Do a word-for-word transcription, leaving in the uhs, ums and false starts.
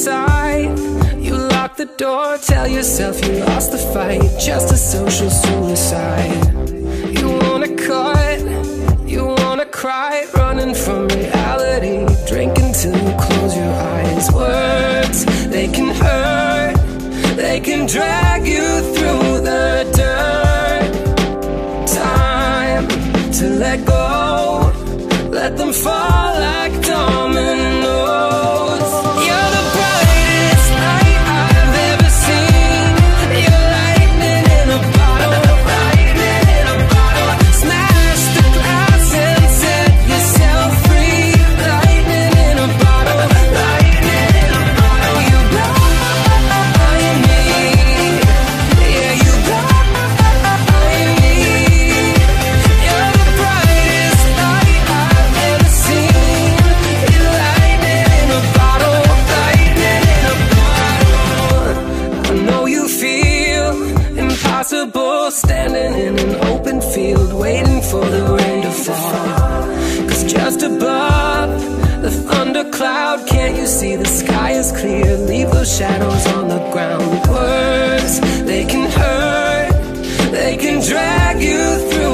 inside. You lock the door, tell yourself you lost the fight. Just a social suicide. You wanna cut, you wanna cry, running from reality, drinking till you close your eyes. Words, they can hurt, they can drag you through the dirt. Time to let go, let them fall like dominoes. You're the brightest light I've ever seen. You're lightning in a bottle, lightning in a bottle. Smash the glass and set yourself free. Lightning in a bottle, lightning in a bottle. You blind me, yeah, you blind me. You're the brightest light I've ever seen. You're lightning in a bottle, lightning in a bottle. I know you feel impossible, standing in an open field, waiting for the rain to fall. Cause just above the thundercloud, can't you see the sky is clear? Leave those shadows on the ground. Words, they can hurt, they can drag you through